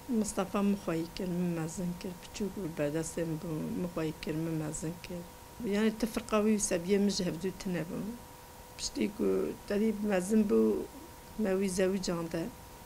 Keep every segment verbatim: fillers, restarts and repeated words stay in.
Mustafa mixwayi kir min mezin kir piçûk û berdestên bû mixwayi kir min mezin kir yani tifirqa wî sebiyê min ji hevdû tune bû piştî ku tedî mezin bû me wî zewîcan de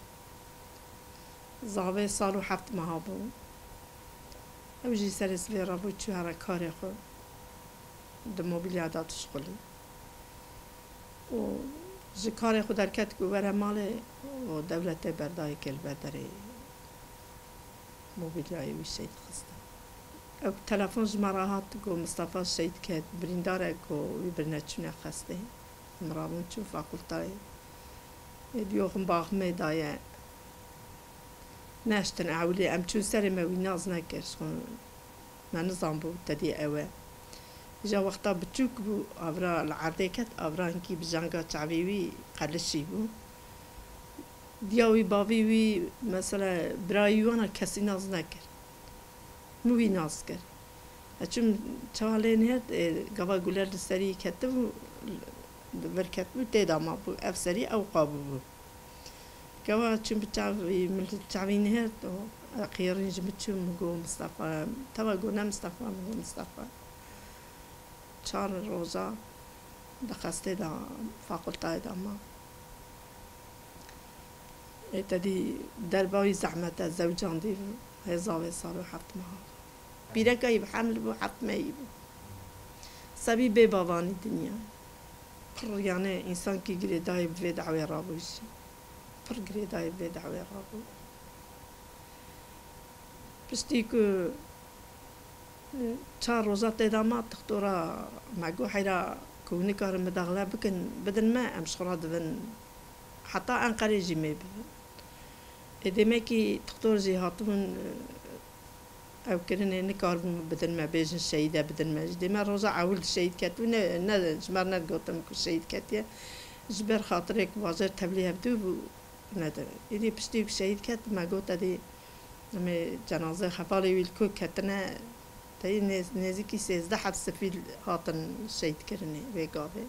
zavê sal û heft meha bû ew jî serê sivê rabû çû here karê xwe di mobilya da tişkolî û ji karê xwe derket ku were malê û dewletê berdayê kir li ber derê mobilyayê wî şehîd xiste. Ew telefon ji me re hat got Mustafa şehîd ket birîndarek ku wî birneçûne xestê miravên çû fakultayê diyoxin baximê daye neştin ewlê em çûn serê me wî naz nekir me nizanbû tedî ew e ja wexta biçûk bû avra li erdê ket avrankî bi janga çavê wî qelişî bû diya wî bavê wî mesela birayî wana kesî naz nekir min wî naz kir çûm çavalên hêr gava guler li serî ketibû vir ketibû tê de mabû ev serî ew qabû bû gava çûm bi çavê min li çavîn hêr qîrîn ji min çûm min got Mustafa teva got ne Mustafa min got Mustafa çar roja di xestê de fakultayê de ma tedî derbawî zehmet e zewcan dî hêzavê sal û heft meha bîrekayî bi heml bû heft mehî bû sebî bê bavanî dinya pir yani însankî girêdayî bi vê dewê rabû jî pir girêdayî bi vê dewê rabû piştî ku çar roja tê de ma dixtora me got heyra ku nikarin midaxile bikin bidin me em ji xwe re dibin heta Enqereyê jî mê bibin ê demekî dixtor jî hatibûn ew kirinê nikarbûn bidin me bêjin şehîd e bidin me ji dê me roja ewil şehîd ketibû ne ne ji ber negotim ku şehîd ketiye ji ber xatirê ku bajêr tevlî hebdû bû nedirin êdî piştî ku şehîd ket me got tedî em ê cenazê hefalê wî li ku ketine tedî nêzîkî sêzdeh hev sifîl hatin şehîd kirinê vê gavê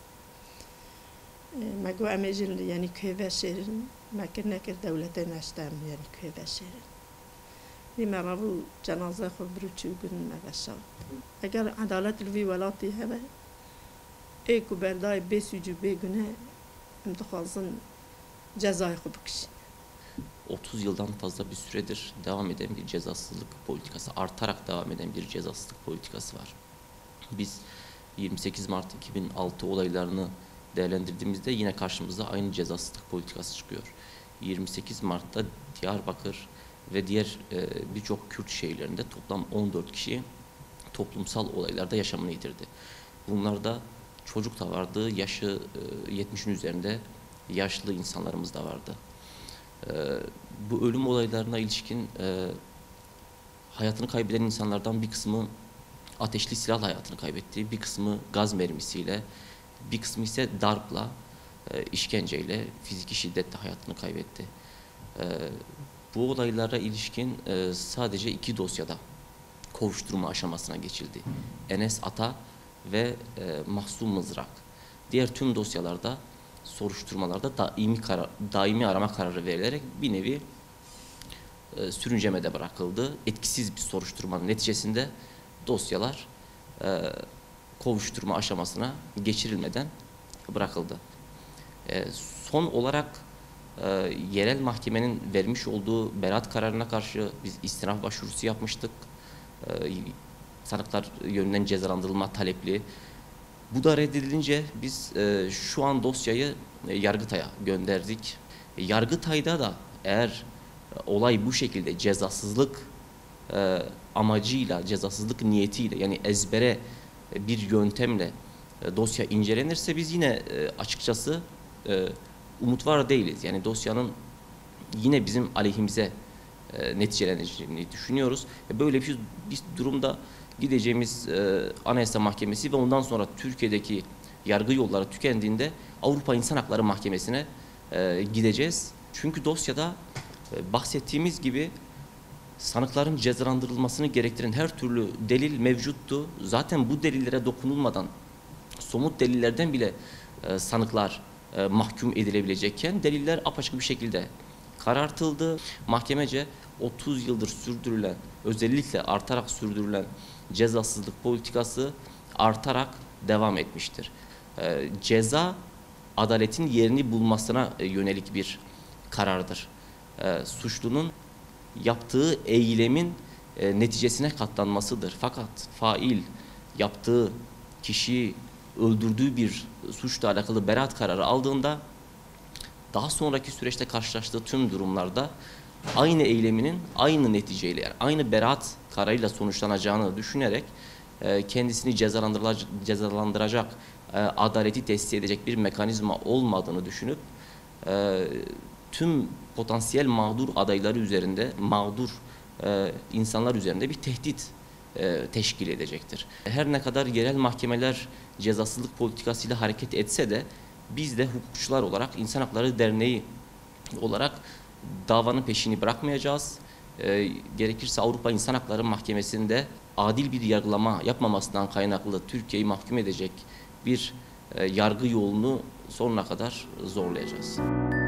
me got em ê jî yanî kuhê veşêrin me kir nekir dewletê neşte em yanî kuhê veşêrin dî me rabû cenazê xwe bir û çû gundin me veşand eger edalet li vî welatî hebe ê ku berdayê bêsûc û bêgune em dixwazin cezayê xwe bikişîn. otuz yıldan fazla bir süredir devam eden bir cezasızlık politikası, artarak devam eden bir cezasızlık politikası var. Biz yirmi sekiz Mart iki bin altı olaylarını değerlendirdiğimizde yine karşımıza aynı cezasızlık politikası çıkıyor. yirmi sekiz Mart'ta Diyarbakır ve diğer e, birçok Kürt şehirlerinde toplam on dört kişi toplumsal olaylarda yaşamını yitirdi. Bunlarda çocuk da vardı, yaşı e, yetmişin üzerinde yaşlı insanlarımız da vardı. E, bu ölüm olaylarına ilişkin e, hayatını kaybeden insanlardan bir kısmı ateşli silahla hayatını kaybetti, bir kısmı gaz mermisiyle, bir kısmı ise darpla, e, işkenceyle, fiziki şiddetle hayatını kaybetti. E, bu olaylara ilişkin e, sadece iki dosyada kovuşturma aşamasına geçildi. Enes Ata ve e, Mahsum Mızrak. Diğer tüm dosyalarda, soruşturmalarda daimi, karar, daimi arama kararı verilerek bir nevi e, sürüncemede bırakıldı. Etkisiz bir soruşturmanın neticesinde dosyalar e, kovuşturma aşamasına geçirilmeden bırakıldı. E, son olarak e, yerel mahkemenin vermiş olduğu beraat kararına karşı biz istinaf başvurusu yapmıştık. E, sanıklar yönünden cezalandırılma talepli. Bu da reddedilince biz e, şu an dosyayı e, Yargıtay'a gönderdik. E, Yargıtay'da da eğer e, olay bu şekilde cezasızlık e, amacıyla, cezasızlık niyetiyle yani ezbere e, bir yöntemle e, dosya incelenirse biz yine e, açıkçası e, umut var değiliz. Yani dosyanın yine bizim aleyhimize e, neticeleneceğini düşünüyoruz. E, böyle bir, bir durumda gideceğimiz e, Anayasa Mahkemesi ve ondan sonra Türkiye'deki yargı yolları tükendiğinde Avrupa İnsan Hakları Mahkemesi'ne e, gideceğiz. Çünkü dosyada e, bahsettiğimiz gibi sanıkların cezalandırılmasını gerektiren her türlü delil mevcuttu. Zaten bu delillere dokunulmadan somut delillerden bile e, sanıklar e, mahkum edilebilecekken deliller apaçık bir şekilde karartıldı. Mahkemece otuz yıldır sürdürülen, özellikle artarak sürdürülen cezasızlık politikası artarak devam etmiştir. E, ceza adaletin yerini bulmasına yönelik bir karardır. E, suçlunun yaptığı eylemin e, neticesine katlanmasıdır. Fakat fail yaptığı kişiyi öldürdüğü bir suçla alakalı beraat kararı aldığında daha sonraki süreçte karşılaştığı tüm durumlarda aynı eyleminin aynı neticeyle, yani aynı beraat kararıyla sonuçlanacağını düşünerek e, kendisini cezalandıracak, cezalandıracak e, adaleti tesis edecek bir mekanizma olmadığını düşünüp e, tüm potansiyel mağdur adayları üzerinde, mağdur e, insanlar üzerinde bir tehdit e, teşkil edecektir. Her ne kadar yerel mahkemeler cezasızlık politikasıyla hareket etse de biz de hukukçular olarak, İnsan Hakları Derneği olarak davanın peşini bırakmayacağız. E, gerekirse Avrupa İnsan Hakları Mahkemesi'nde adil bir yargılama yapmamasından kaynaklı Türkiye'yi mahkum edecek bir e, yargı yolunu sonuna kadar zorlayacağız.